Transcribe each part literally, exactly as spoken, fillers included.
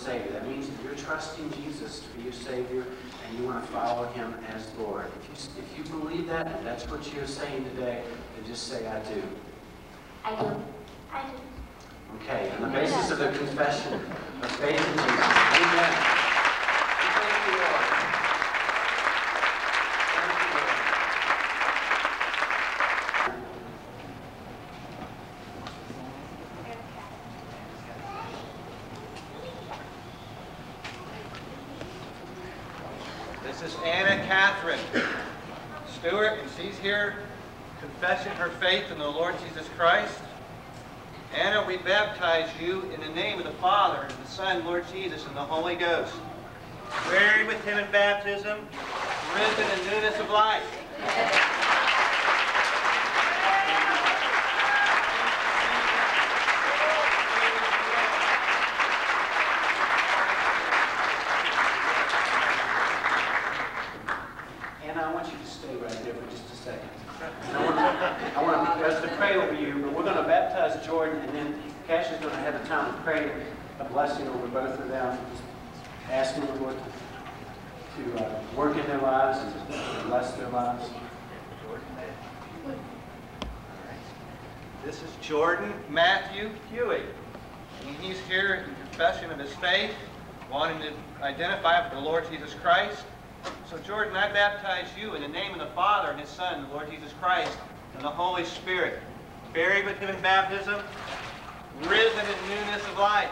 Savior. That means that you're trusting Jesus to be your Savior and you want to follow him as Lord. If you, if you believe that, and that's what you're saying today, then just say, I do. I do. I do. Okay, on the basis of the confession of faith in Jesus. Amen. Thank you, Lord. Thank you, Lord. This is Anna Catherine Stewart, and she's here confessing her faith in the Lord Jesus Christ. Anna, we baptize you in the name of the Father, and the Son, Lord Jesus, and the Holy Ghost. Buried with him in baptism, risen in newness of life. Anna, I want you to stay right there for just a second. I want, I want us to pray over you, but we're going to baptize Jordan, and then Cash is going to have a time to pray a blessing over both of them, just asking the Lord to, to uh, work in their lives and to bless their lives. This is Jordan Matthew Huey, and he's here in confession of his faith, wanting to identify with the Lord Jesus Christ. So Jordan, I baptize you in the name of the Father and his Son, the Lord Jesus Christ, and the Holy Spirit, buried with him in baptism, risen in newness of life.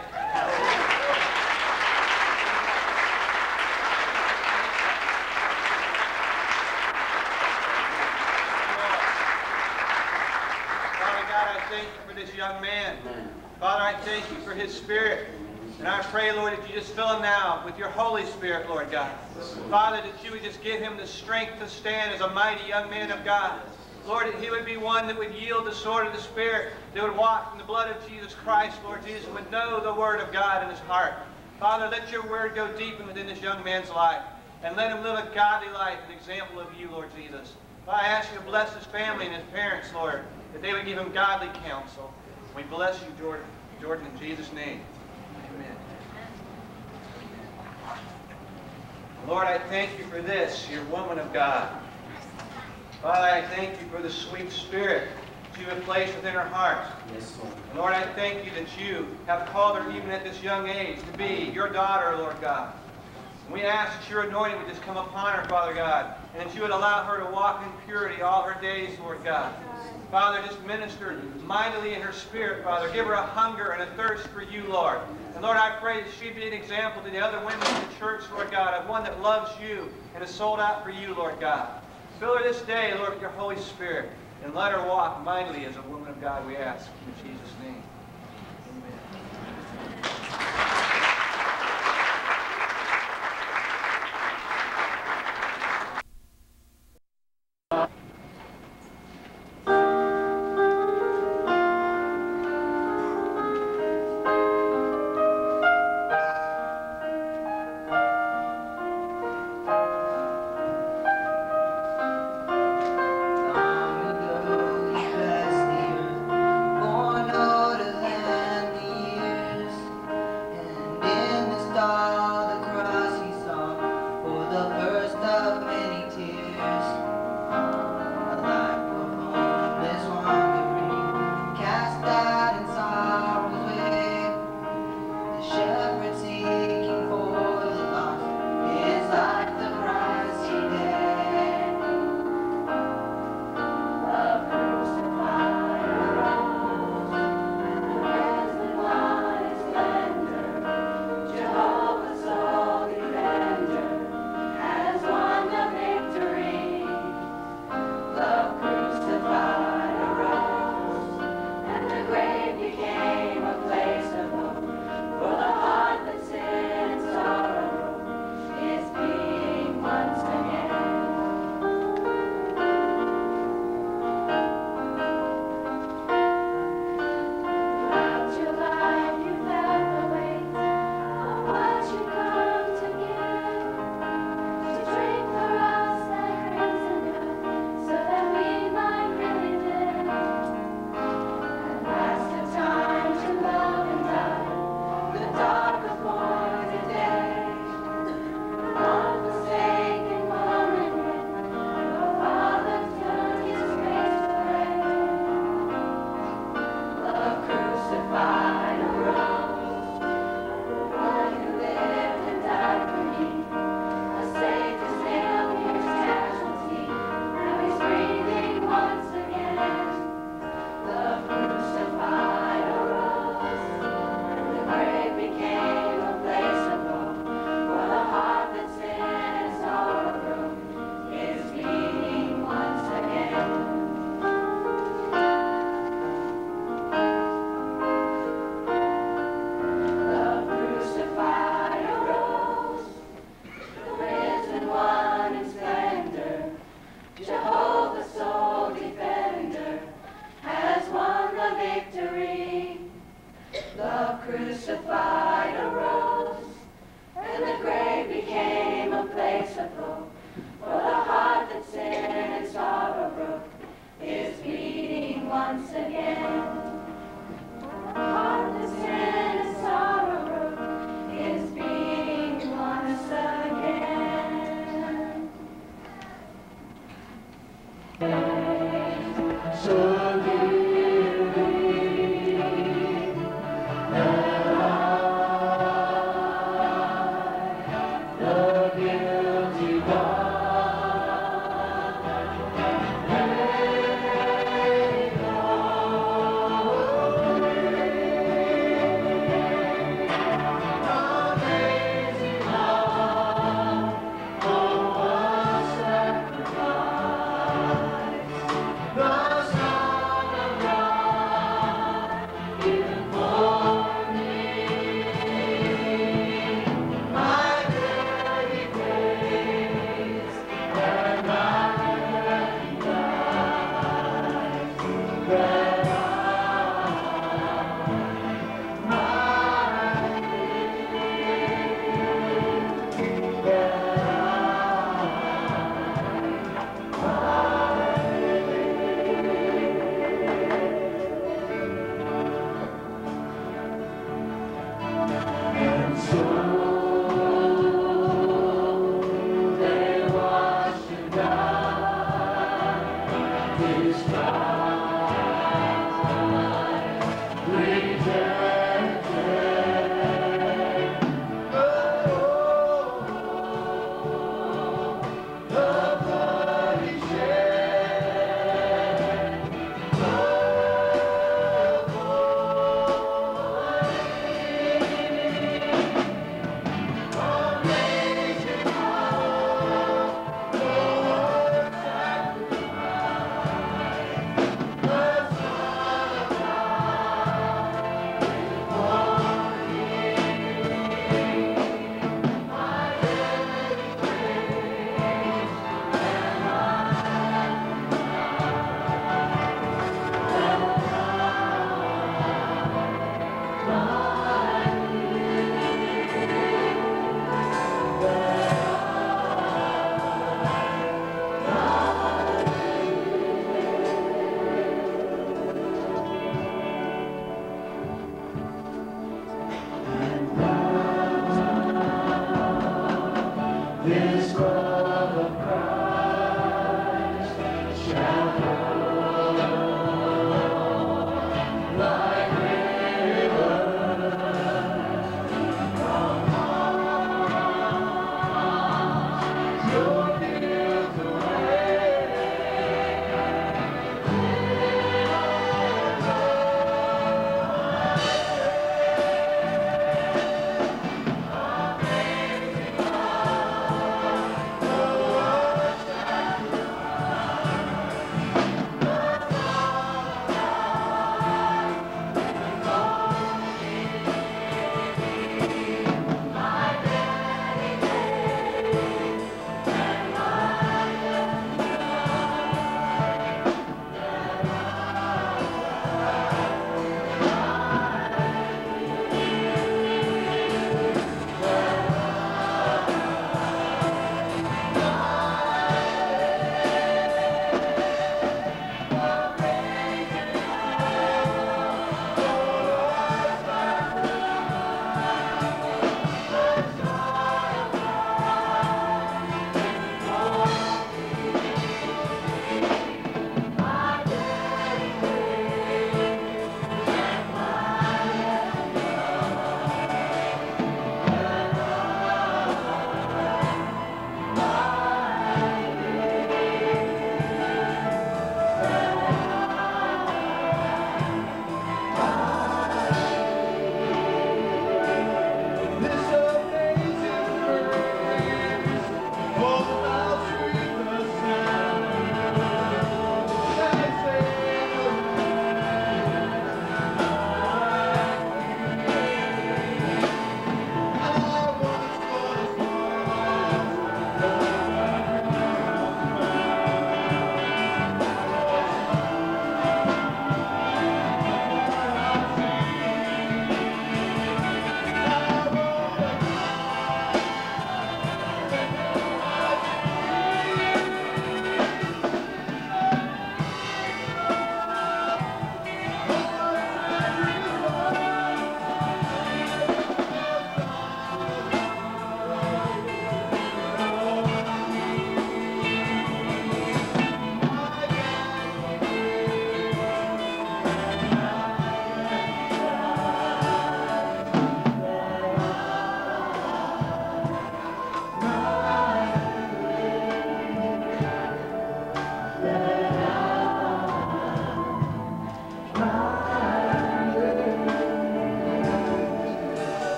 Father God, I thank you for this young man. Father, I thank you for his spirit. And I pray, Lord, that you just fill him now with your Holy Spirit, Lord God. Father, that you would just give him the strength to stand as a mighty young man of God. Lord, that he would be one that would yield the sword of the Spirit, that would walk in the blood of Jesus Christ, Lord Jesus, and would know the Word of God in his heart. Father, let your Word go deep within this young man's life, and let him live a godly life, an example of you, Lord Jesus. Father, I ask you to bless his family and his parents, Lord, that they would give him godly counsel. We bless you, Jordan, Jordan, in Jesus' name. Amen. Lord, I thank you for this, your woman of God. Father, I thank you for the sweet spirit that you have placed within her heart. Yes, Lord. And Lord, I thank you that you have called her even at this young age to be your daughter, Lord God. And we ask that your anointing would just come upon her, Father God, and that you would allow her to walk in purity all her days, Lord God. Father, just minister mightily in her spirit, Father. Give her a hunger and a thirst for you, Lord. And Lord, I pray that she'd be an example to the other women in the church, Lord God, of one that loves you and is sold out for you, Lord God. Fill her this day, Lord, with your Holy Spirit, and let her walk mightily as a woman of God, we ask. In Jesus' name. Long ago he passed the earth, born out of once again. Heart that's in a sorrow is beating once again. So His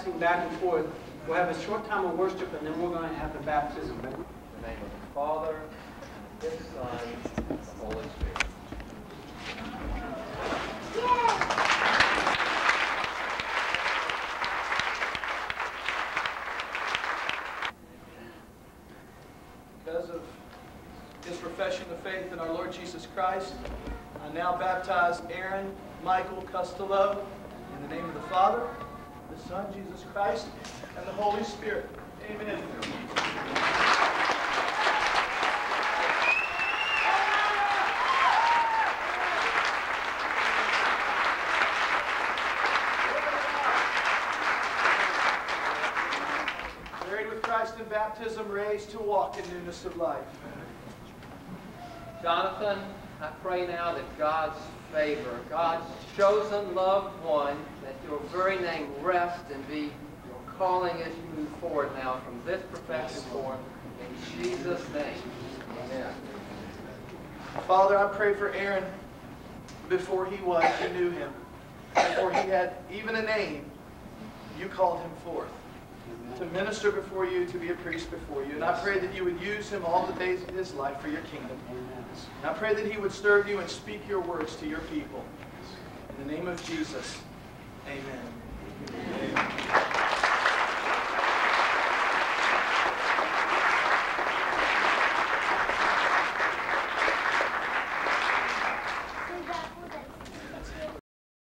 passing back and forth. We'll have a short time of worship, and then we're going to have the baptism. In the name of the Father, and His Son, and the Holy Spirit. Because of his profession of faith in our Lord Jesus Christ, I now baptize Aaron Michael Costello in the name of the Father, the Son, Jesus Christ, and the Holy Spirit. Amen. Buried with Christ in baptism, raised to walk in newness of life. Jonathan, I pray now that God's favor, God's chosen loved one, that your very name rest and be your calling as you move forward now from this profession forward. In Jesus' name, amen. Father, I pray for Aaron. Before he was, you knew him. Before he had even a name, you called him forth to minister before you, to be a priest before you. And I pray that you would use him all the days of his life for your kingdom. And I pray that he would serve you and speak your words to your people. In the name of Jesus, amen. Amen.